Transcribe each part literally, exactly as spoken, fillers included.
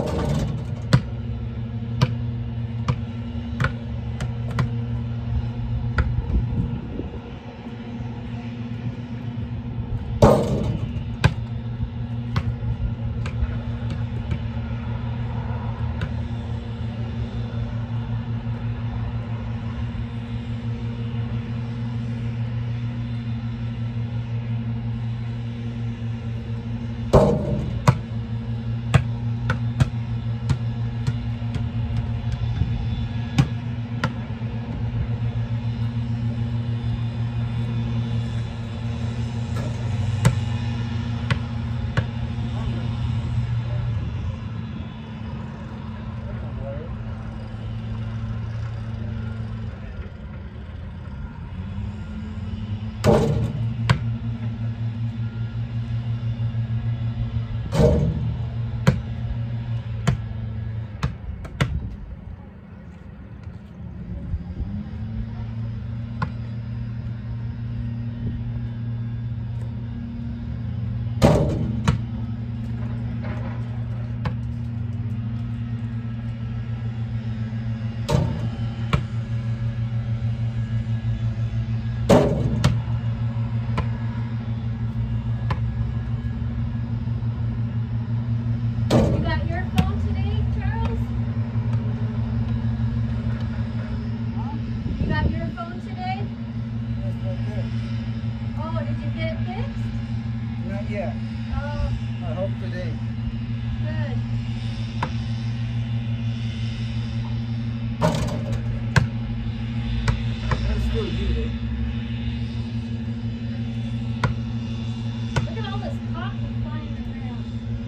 Yeah. Oh. I hope today. Good. That's still good. Look at all this cotton flying around.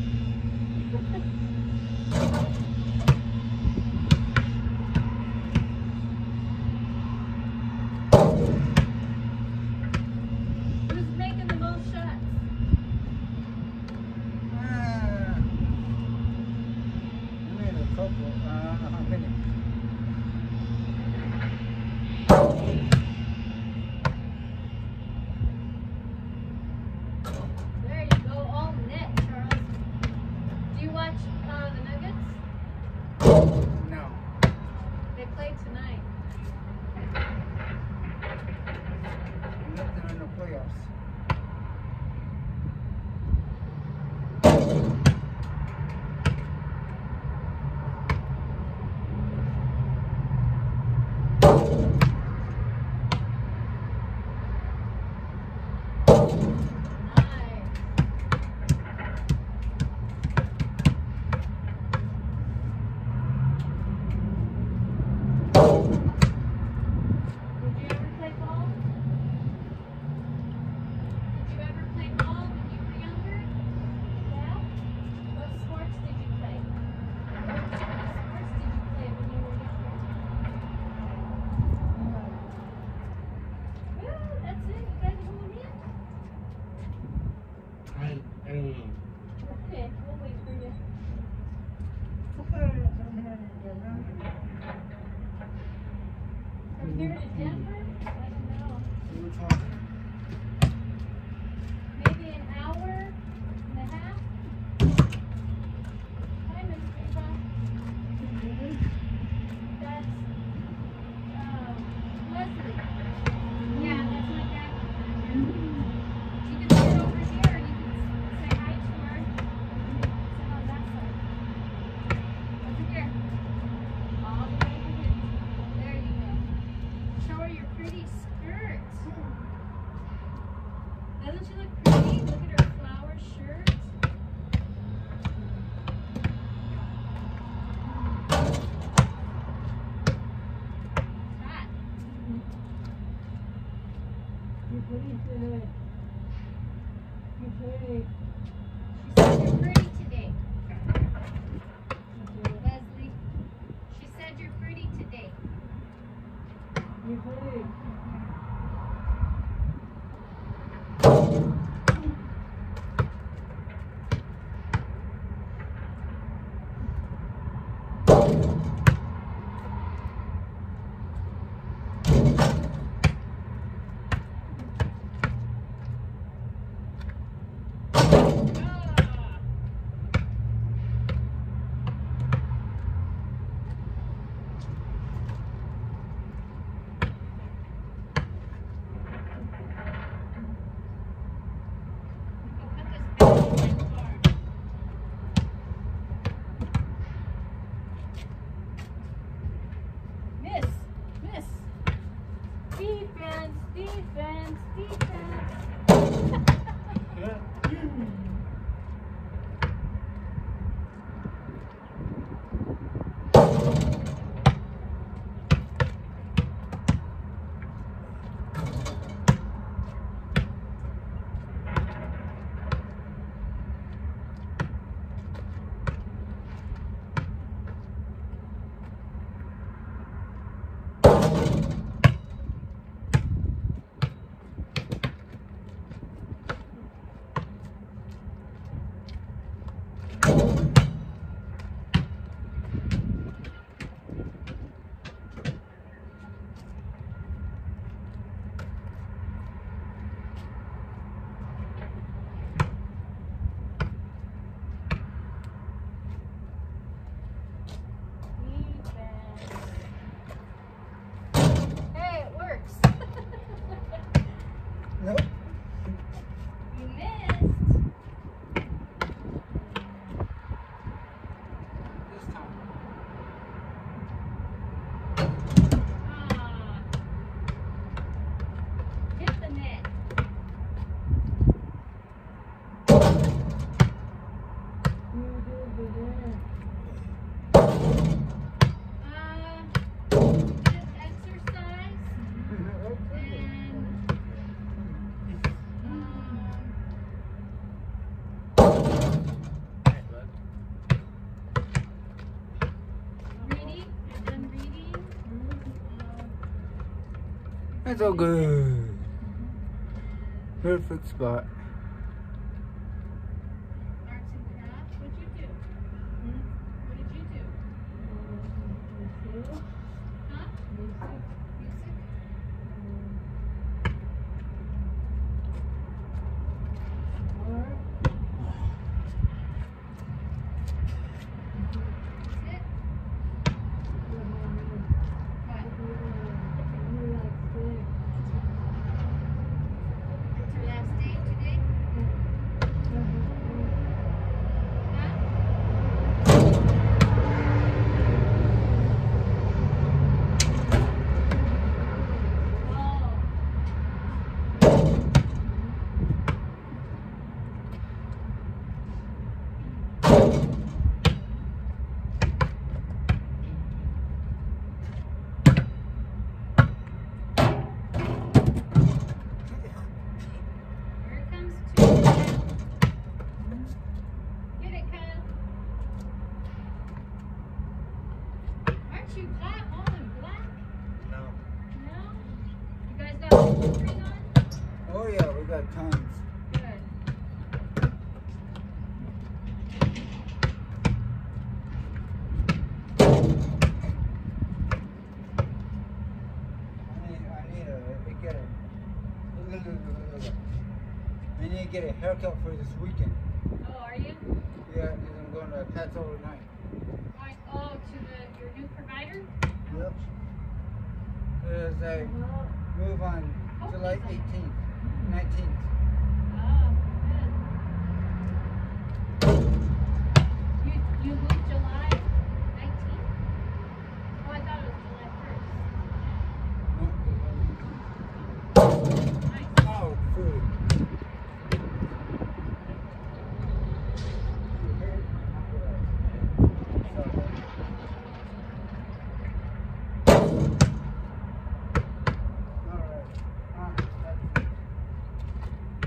Who's making the most shots? Ah, I made a couple. Uh, I don't know how many. There you go, all net, Charles. Do you watch uh, the Nuggets? No. They play tonight. Nothing in the playoffs. Okay, we'll wait for you. From here to Denver? I don't know. Which one? Maybe an hour and a half? Hi, Miss Eva. That's, um, Leslie. Yeah, that's my dad. You can sit over here and you can say hi to her. Sit on that side. Over here. All the way over here. There you go. Show her your pretty skirt. Doesn't she look pretty? Look at her flower shirt. Hot. You're pretty good. You're pretty. She said you're pretty today. Leslie. She said you're pretty today. You're pretty. Ah. Defense, defense. Yeah. Hey, it works. Nope. You missed. This time. Ah. Hit the net. You did it there. Uh, just exercise and um, reading. I've done reading. That's all good. Perfect spot. Arts and crafts. What'd you do? What did you do? Music. Huh? Music. Music? Art. That's it? What? You like steak. It's your last day today? Huh? Oh. Here it comes two. Get it, Kyle. Aren't you hot all in black? No. No? You guys got sunscreen on? Oh yeah, we got tons. Good. I need, I need a, get a, I need to get a haircut for this weekend. Oh, are you? Yeah, because I'm going to Pets overnight. Going, oh, to the your new provider? Yep. Because I move on July eighteenth, nineteenth. Oh, good. You you moved July nineteenth? Oh, I thought it was July first. Nice. Oh, food. Alright. Ah, that's it.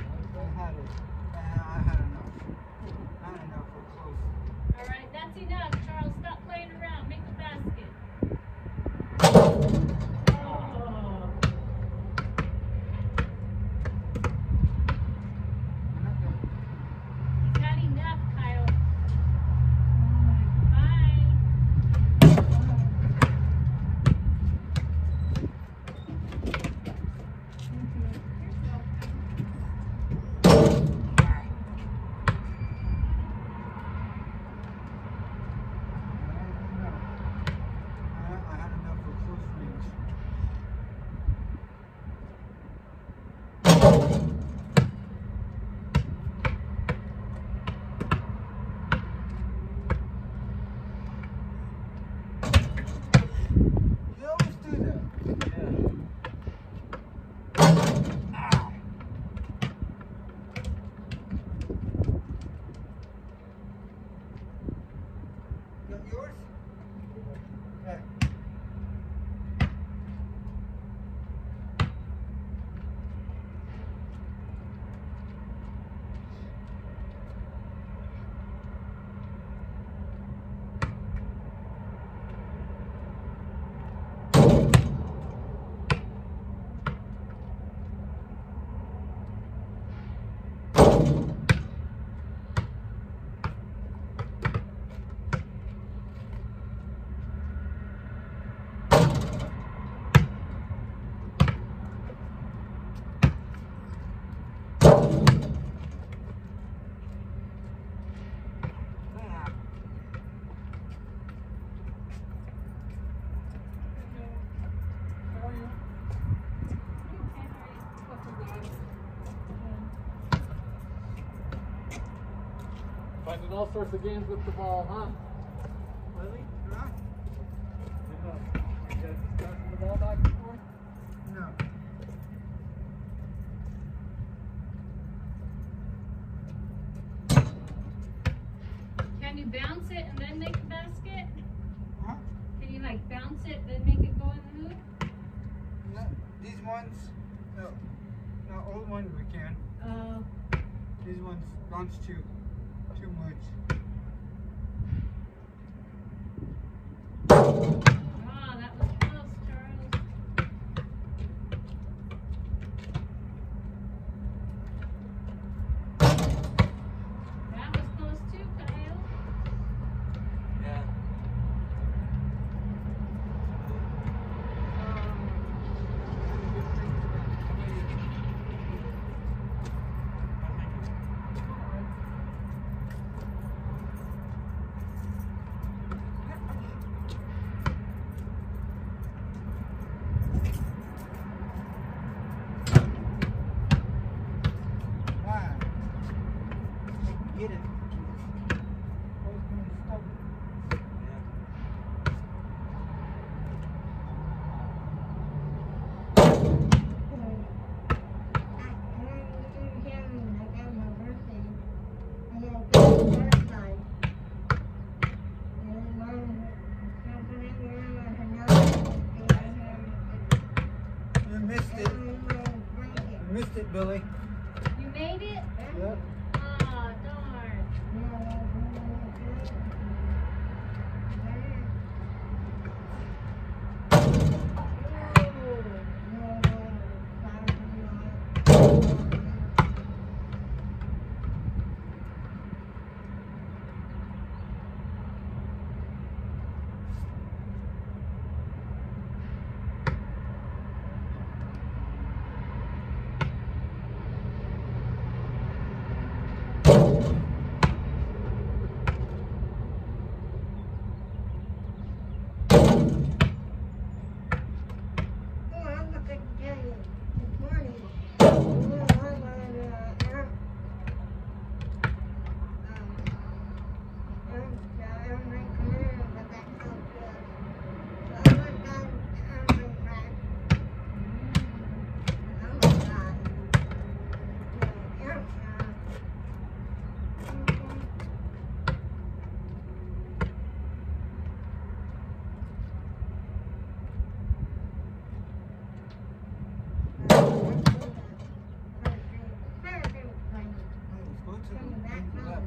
in all sorts of games with the ball, huh? Really? Huh? Yeah. You guys passing the ball back before? No. Can you bounce it and then make a basket? Huh? Can you like bounce it then make it go in the hoop? No. These ones, no. No, old ones we can. Oh. These ones bounce too, too much. Ah, that was close, Charles. That was close too, Kyle. Yeah. Why? Get it. Always being stubborn. You missed it. You missed it, Billy. You made it? Yep. Ah, darn. Go to the left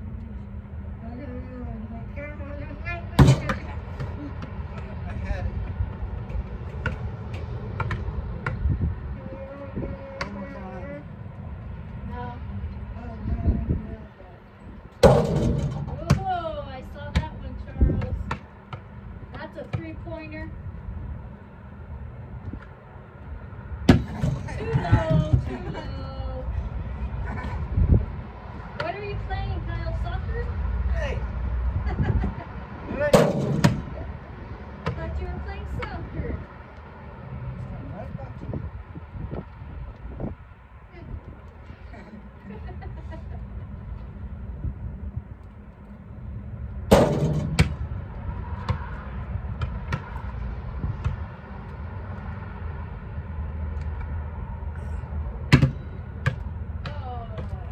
I had it. One more time. No. Oh, I saw that one, Charles. That's a three-pointer. Too low, too low. What are you playing, Kyle? Soccer? Hey! Good. I thought you were playing soccer. Right back to you. Oh.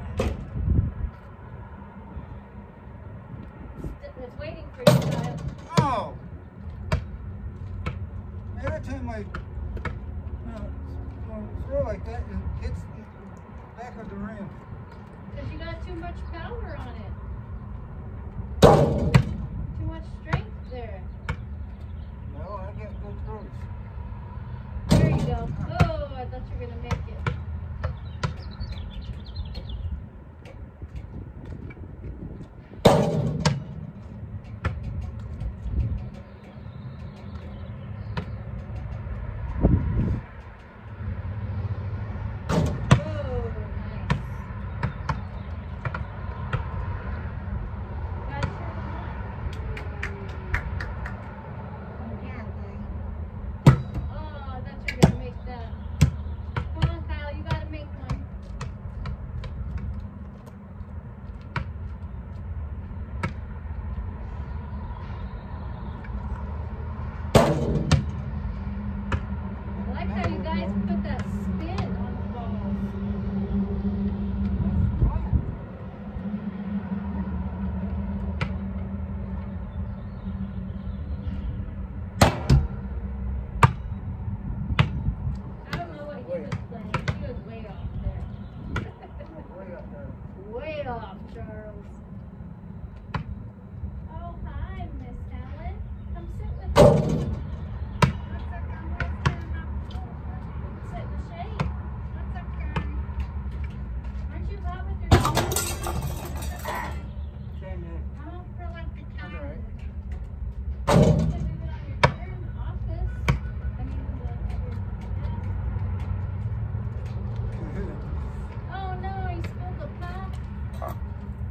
It's waiting for you, Kyle. Oh! Every time I you know, throw like that, it hits the back of the rim. Because you got too much power on it. Too much strength there. No, I get good throws. There you go. Oh, I thought you were going to make it. Oh, nice. Guys, Oh, I thought you were going to make that. Come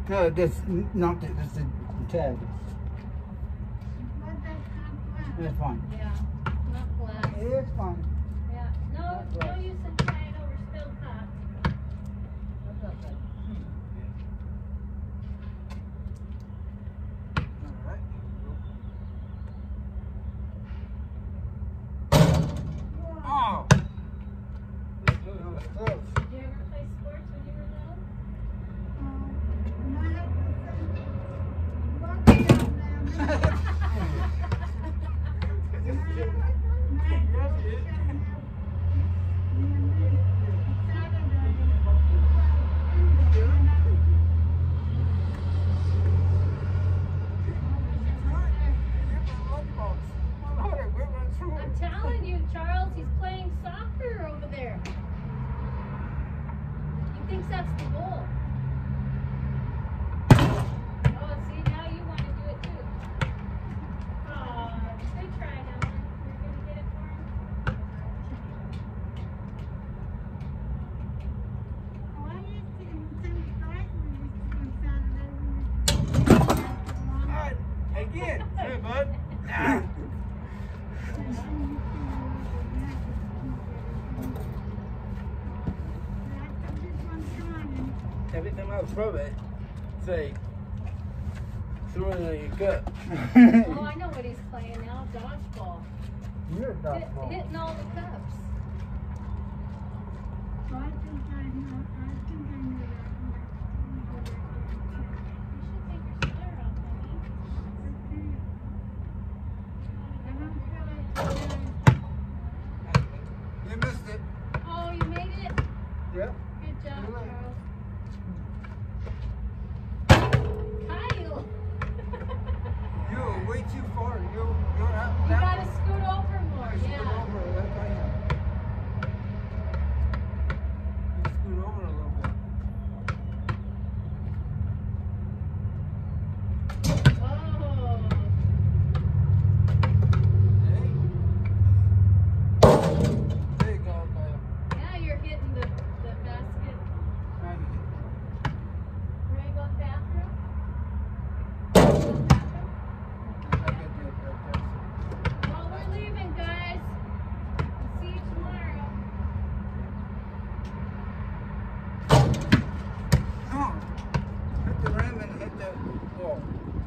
No, that's not the, that's the tag. But that's not That's fine. Yeah, not glass. It's fine. Yeah, no, Not no glass. use in trying over spilled cup. That's okay. Alright. Oh! That was close. Did you ever play sports when you were little? I'm telling you, Charles, he's playing soccer over there. He thinks that's the goal. Oh, see, now you want to do it too. Oh, good try, Ellen. You're going to get it for him? Again. Hey, bud. Ah. Every time I throw it, say, throw it in your gut. Oh, I know what he's playing now. Dodgeball. You're a Hit, dodgeball. hitting all the cups. You should take your sweater off, honey. You missed it. Oh, you made it? Yep. Good job, You're right. Charles. Kyle! You were way too far. You, you're out. You that gotta one. scoot over more, Scoot yeah. over. That's right here. You scoot over a little bit. Oh. There you go, Kyle. Now you're hitting the, the basket. Trying to get- Ready to go to the bathroom? Go to the bathroom? I got that right there. Well, we're leaving, guys. See you tomorrow. No. Hit the rim and hit the wall.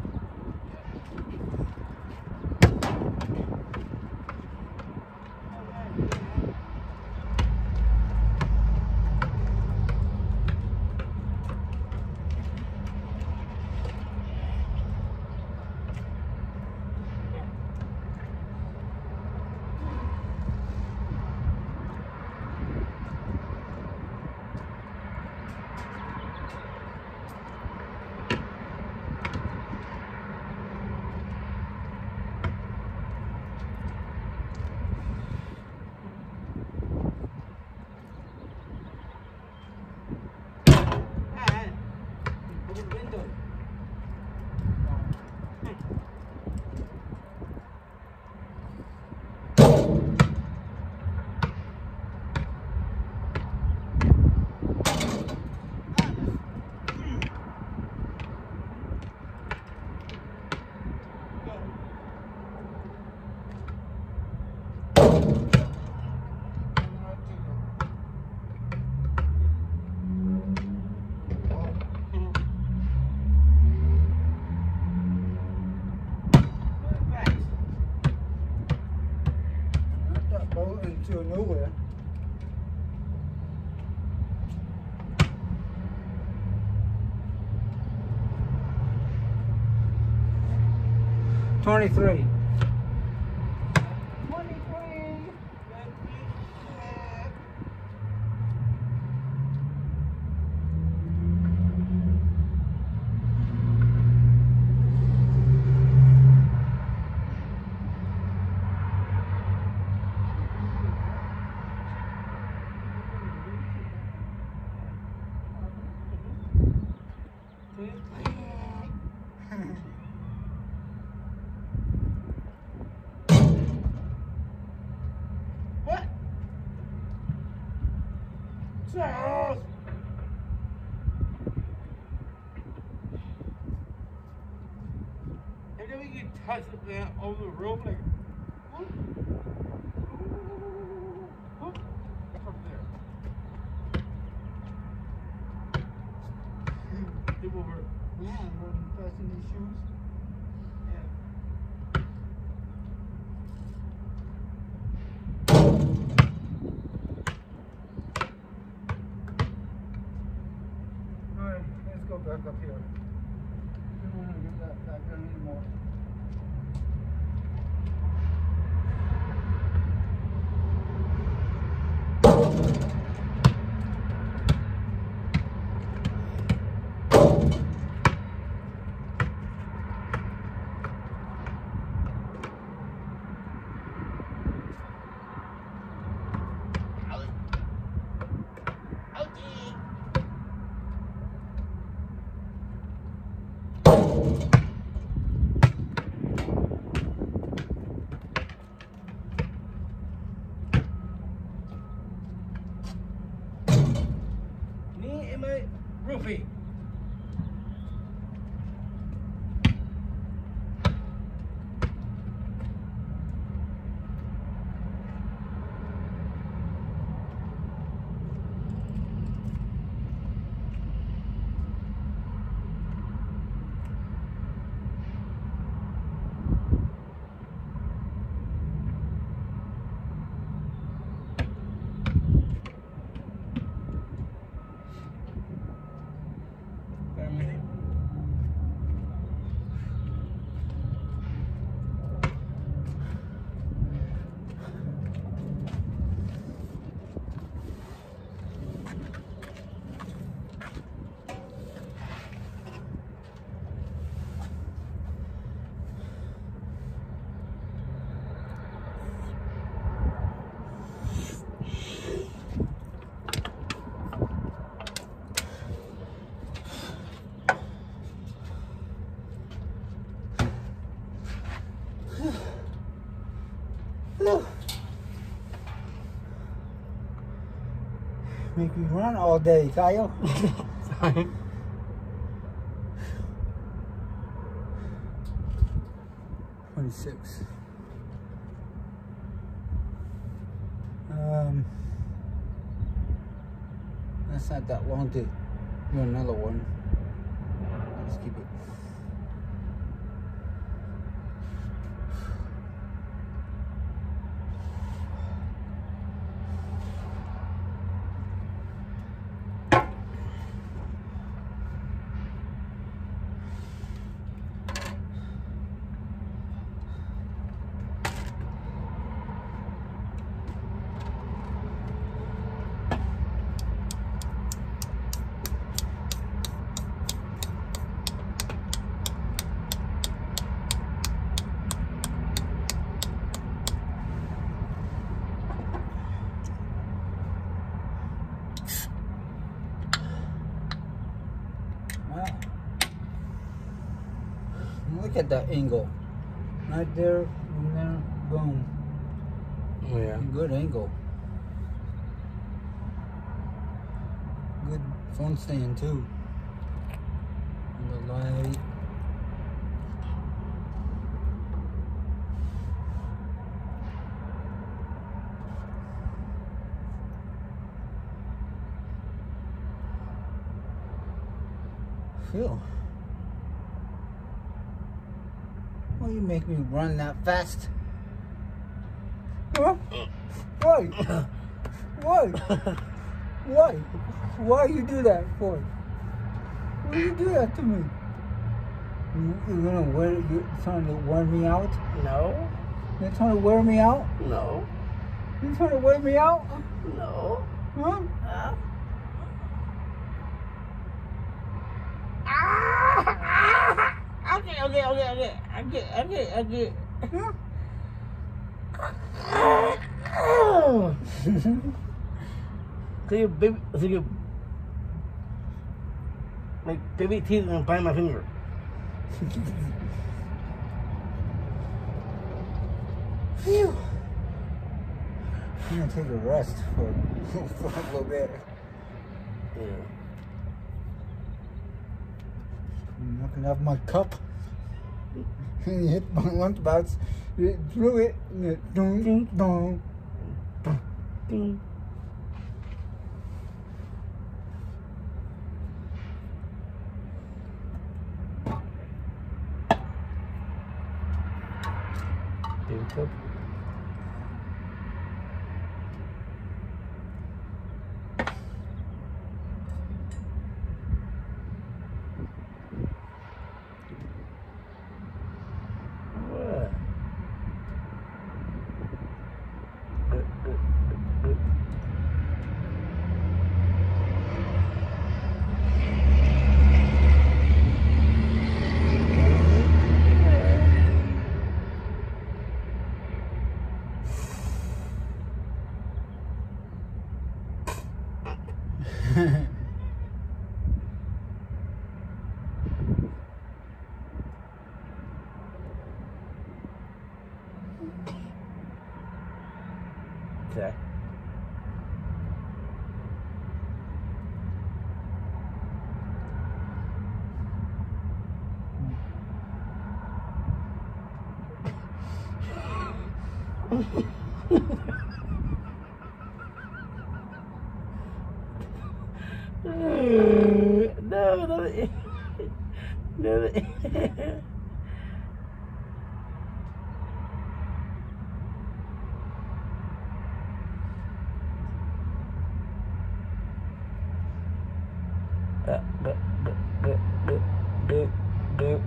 Open the window. That ball into nowhere. Twenty-three. Twenty-three. What? Charles! flies yeah, over the roof like. Whoop, whoop, from there. Tip over. Yeah, I'm running fast in these shoes. Go back up here. We don't want to get that back there anymore. Me and my roofie. Make me run all day, Kyle. twenty-six. Um, that's not that long to do another one. Let's keep it. Look at that angle. Right there, and there, boom. Oh, yeah. Good angle. Good phone stand too. And the light. Phil. Why you make me run that fast? Huh? Why? Why? Why? Why you do that for? Why you do that to me? You, you're gonna wear? You're trying to wear me out? No. You're trying to wear me out? No. You're trying to wear me out? No. Huh? Uh. Okay, okay, okay, okay. I get, I get, I get. Huh? So you baby, so you like baby teeth and bite my finger. Phew. I'm gonna take a rest for, for a little bit. Yeah. I'm not gonna have my cup. And you hit the lunchbox, you threw it, and it dong, dong, dong. Ding. Beautiful. What? Good, good, good, good. Okay. No, no, no. Uh, go, go, go, go, go, go.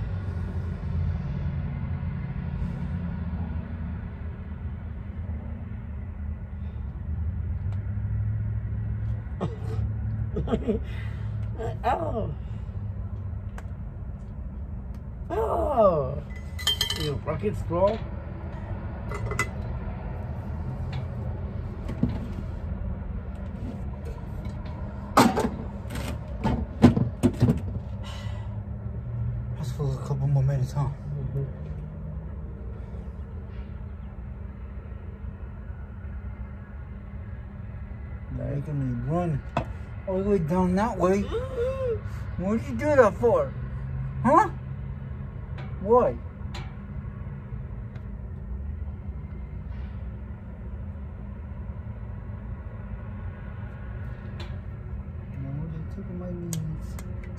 Oh. Oh. You rocket straw? Let's for a couple more minutes, huh? Mm-hmm. You're making me run all the way down that way. What did you do that for? Huh? Why? No, you're taking my knees.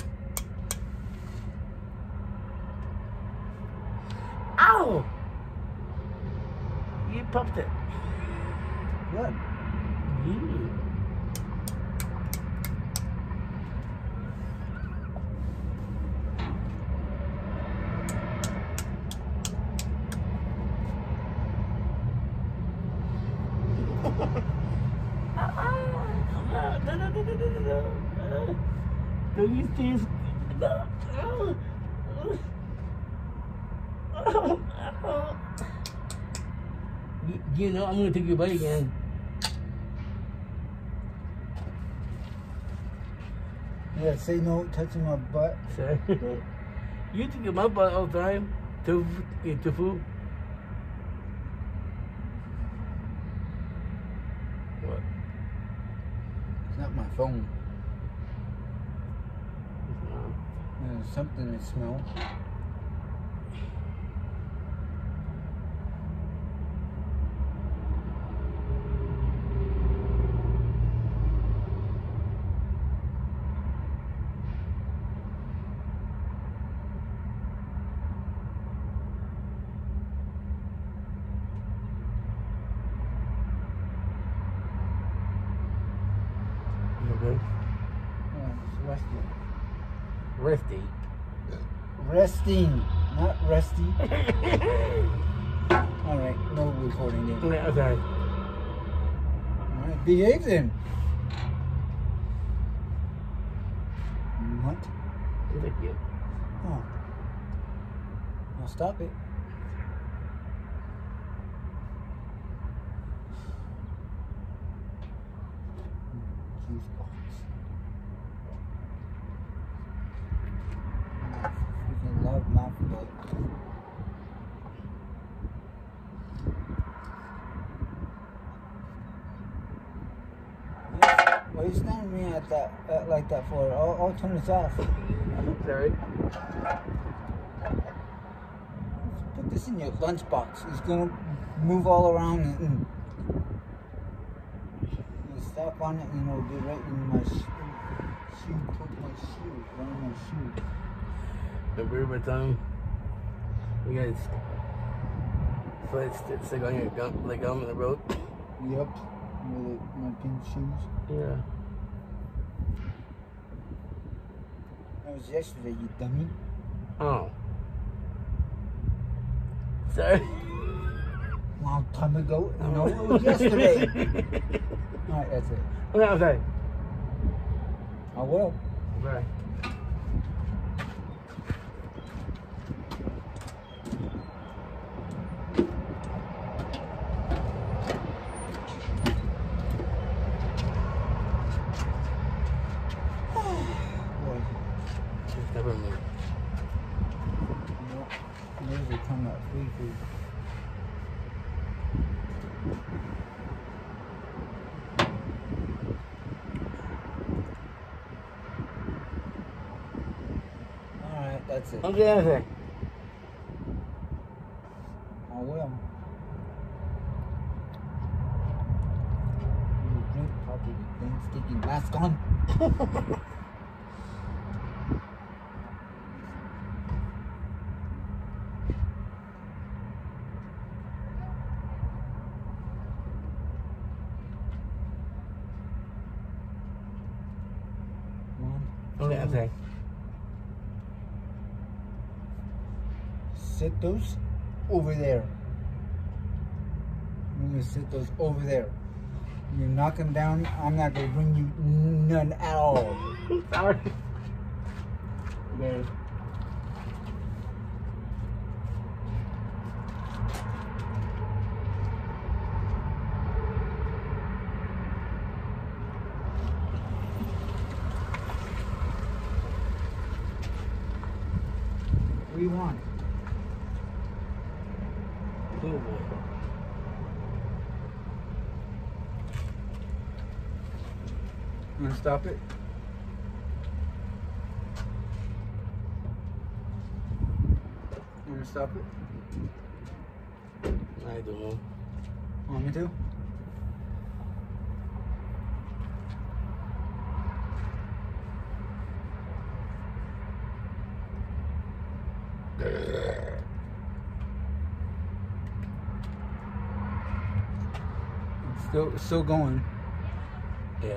Ow! You popped it. What? Yeah. No, no, no, no, no, no, no. Don't use these. No. You, you know I'm gonna take your butt again. Yeah, say no touching my butt. Sorry. You take my butt all the time. Tofu, yeah, tofu. What? It's not my phone. No. There's something that smells. Okay. Oh, it's resting. Resty. Resting, not rusty. Alright, no recording then. Yeah, okay. Alright, behave then. What? Thank you. Oh. Now stop it. Juice box. Freaking love mouth blood. Why are you staring at me at that at like that for? I'll, I'll turn this off. Sorry. It's in your lunchbox. It's gonna move all around and, and you step on it and it'll be right in my shoe. shoe put my shoe, right in my shoe. Remember every time we guys foot stick on your gum, like gum in the road? Yep, with it, my pink shoes. Yeah. That was yesterday, you dummy. Oh. Sorry. Long time ago. No, it was yesterday. Alright, that's it. What was that? I will. Bye. Boy, Just never move. you usually come at free food. Alright, that's it. Don't do anything. I will. You drink coffee with plain sticky mask on. One, Don't do anything. sit those over there. I'm gonna sit those over there. You knock them down, I'm not gonna bring you none at all. Sorry. There. What do you want? Cool boy. You wanna stop it? You wanna stop it? I don't know. Want me to? It's still, it's still going. Yeah.